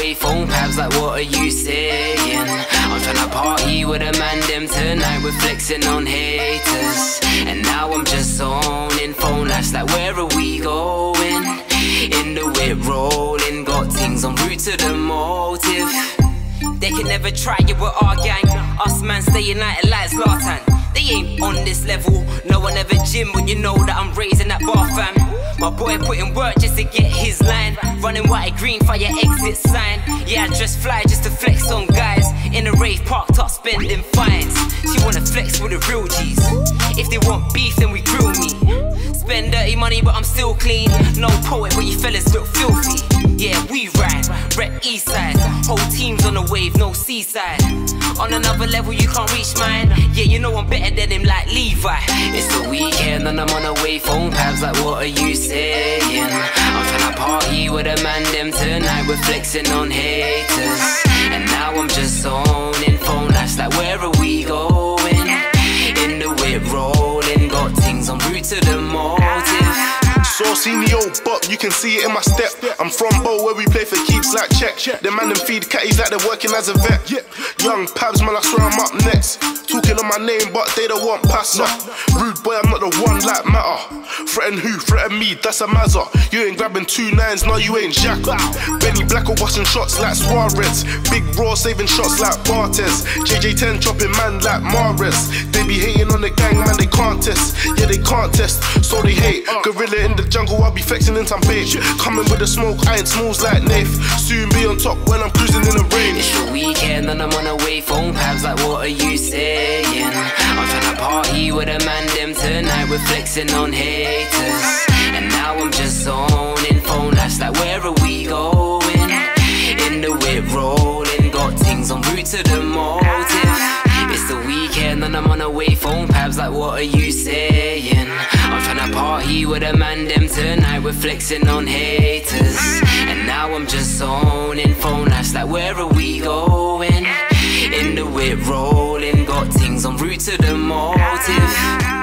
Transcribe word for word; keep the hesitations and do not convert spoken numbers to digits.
way, phone pads like what are you saying? I'm tryna party with a man them tonight, we're flexing on haters. And now I'm just zoning, phone lash like where are we going? In the whip rolling, got things en route to the motive. They can never try it with our gang. Us man stay united like Zlatan. They ain't on this level. No one ever gym when you know that I'm raising that bar, fam. My boy put in work just to get his line. Running white green for your exit sign. Yeah, I dress fly just to flex on guys. In a rave parked up spending fines. She wanna flex with the real G's. If they want beef then we grill me. Spend dirty money but I'm still clean. No poet but you fellas look filthy. Yeah, we ride, rep east side. Whole team's on the wave, no seaside. On another level you can't reach mine. Yeah, you know I'm better than him like Levi. It's the weekend and I'm on a way, phone pads like what are you saying? I'm tryna party with a man them tonight, we're flexing on haters. And now I'm just zoning, phone lash like where are we going? In the whip rolling, got things en route to the motive. Saucy in the old buck, you can see it in my step. I'm from Bow where we play for keeps like check. The man them feed catties like they're working as a vet. Young Pabs, man, I swear I'm up next. Talking on my name, but they don't want pass up. Rude boy, I'm not the one like matter. Threaten who? Threaten me, that's a mazza. You ain't grabbing two nines, no you ain't Xhaka. Benny Black or busting shots like Suarez. Big Raw saving shots like Bartez. J J ten chopping man like Mares. They be hating on the gang, man, they can't test. Yeah, they can't test, so they hate. Gorilla in the jungle, I'll be flexing in some bait. Coming with the smoke, I ain't smalls like Nath. Soon be on top when I'm cruising in the rain. It's the weekend and I'm on a way, phone pads like what are you saying? I'm tryna party with a man them tonight, we're flexing on haters. And now I'm just zoning, phone lash like where are we going? In the whip rolling, got things en route to the motive. It's the weekend and I'm on a way, phone pads like what are you saying? I'm tryna party with a man them tonight, we're flexing on haters. And now I'm just zoning, phone lash like where are we going? In the whip rolling, got things en route to the motive.